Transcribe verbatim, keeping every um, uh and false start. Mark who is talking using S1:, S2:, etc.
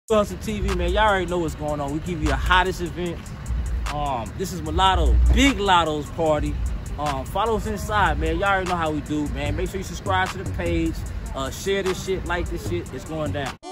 S1: Hustle T V, man. Y'all already know what's going on. We give you the hottest events. Um, this is Mulatto, Big Lotto's party. Um, follow us inside, man. Y'all already know how we do, man. Make sure you subscribe to the page. Uh, share this shit, like this shit. It's going down.